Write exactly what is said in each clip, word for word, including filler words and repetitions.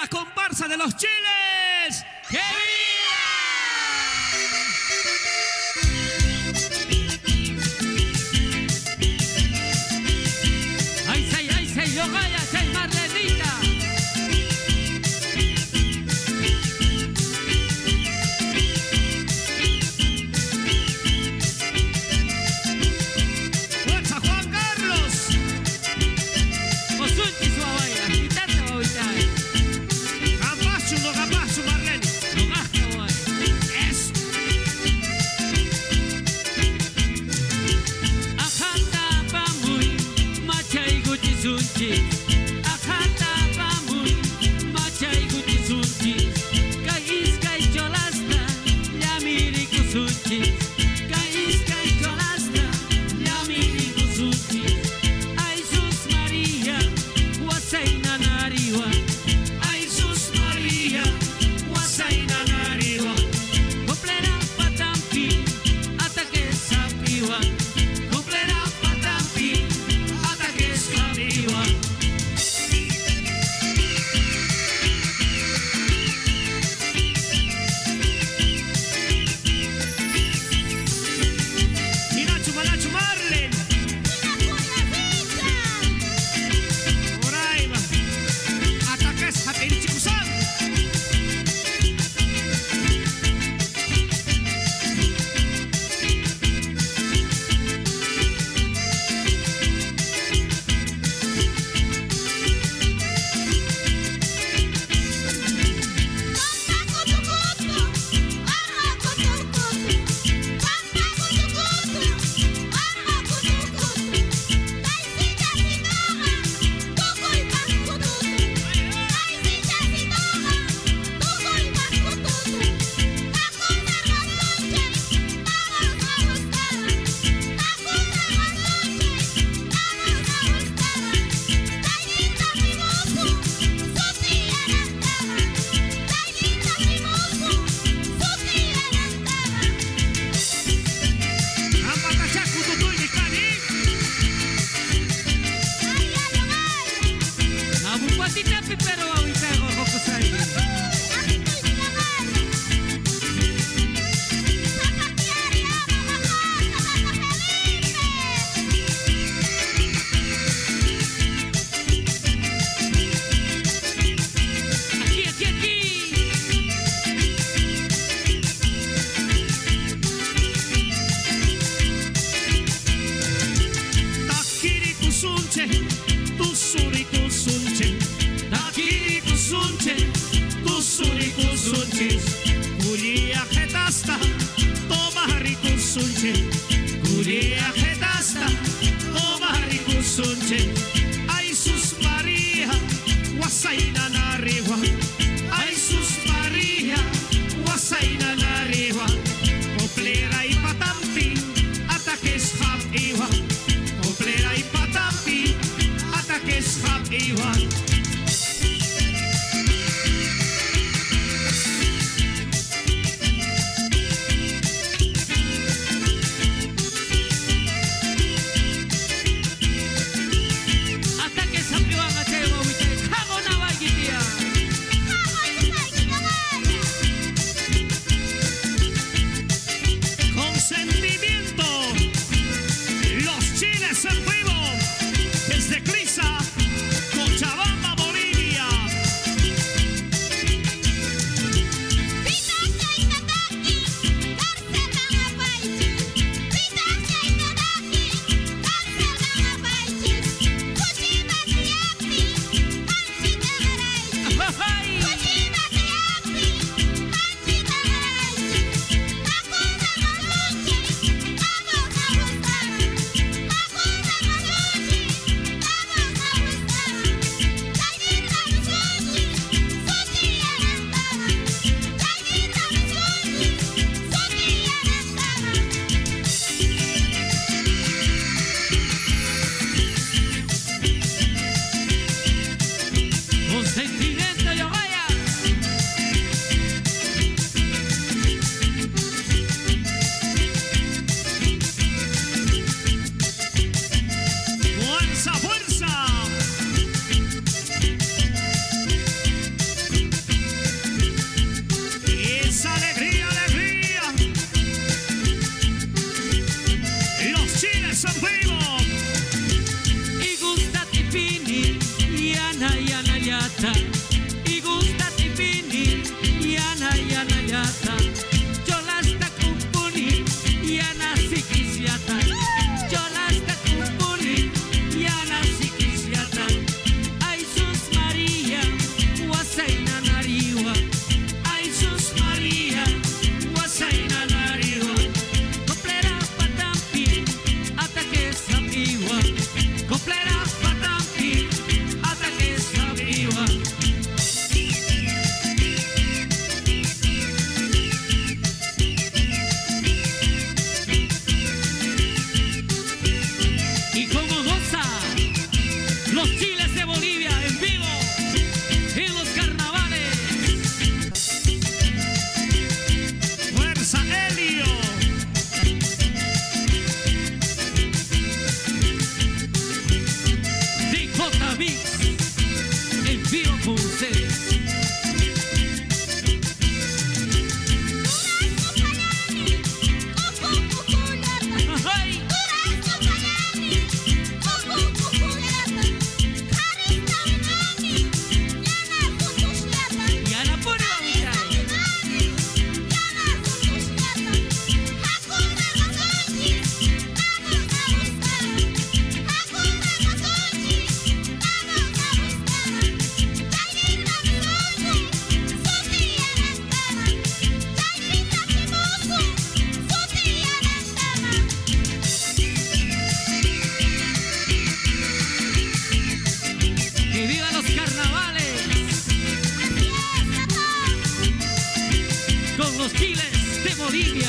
la comparsa de los chiles. ¡Que viva! ¡Ay, say, ay, say, yo vaya, say, Marlenita! ¡Fuerza, Juan Carlos! ¡Osunchi su abuela! ¡Quítate, ahorita! ¡Gapacho, no gapacho, Marlene! ¡No gasta, guay! ¡Eso! Ajata pamuy, machay guchi sunchi. Ajata pamuy, machay guchi sunchi. Kay iskay cholasta, yamiri kusunchi. Kay iskay cholasta, yamiri kusunchi. Ay sus María, huasaina nariwa. Ay sus María, huasaina nariwa. Complera patampi, ataque sapiwa. Complera patampi, ataque sapiwa. Minachu, Manachu, Marlen. Oraima. Ataques Hatirichikusan. Ampatachaku tutuy ni kani. Nabupatita pero ahorita hokusai. Aquí, aquí, aquí. Takiri kusunche, tusuri kusunche. Takiri kusunche, tusuri kusunche. Kulia jetasta, tomari kusunche. Kulia jetasta, tomari kusunche. Ay sus María, wasaina nariwa. Ay sus María, wasaina nariwa. Oplera y patampi, ataques hap iwa. Oplera y patampi, ataques hap iwa. yata y gusta tipini yana yana yata cholasta kumpuni yana sikisiata cholasta kumpuni yana sikisiata ay sus María wasaina nariwa ay sus María wasaina nariwa complera patampi hasta que sabiwa complera patampi hasta que sabiwa. Y como goza los chiles de Bolivia en vivo en los carnavales. Fuerza Helio. D J Mix en vivo con ustedes. Ay. Yana pone ¡que viva los carnavales! Con los chiles de Bolivia.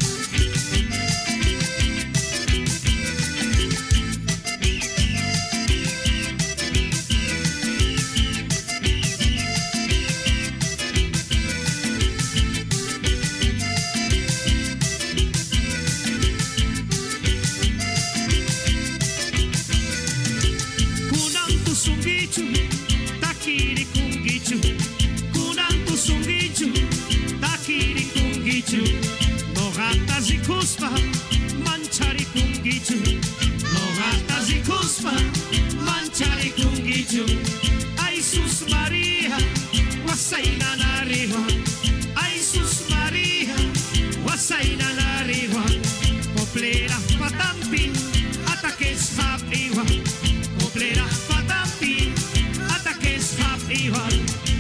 Kunantu sungichu, takiri kungichu. Kunantu sungichu, takiri kungichu. No gatas y cuspa, manchari kungichu. No gatas y cuspa, manchari kungichu. Ay sus María, wasaina nariwa. Ay sus María, wasaina nariwa. Poplera patampi, ataques sabiwa. Complera patampi, ataques sabiwa.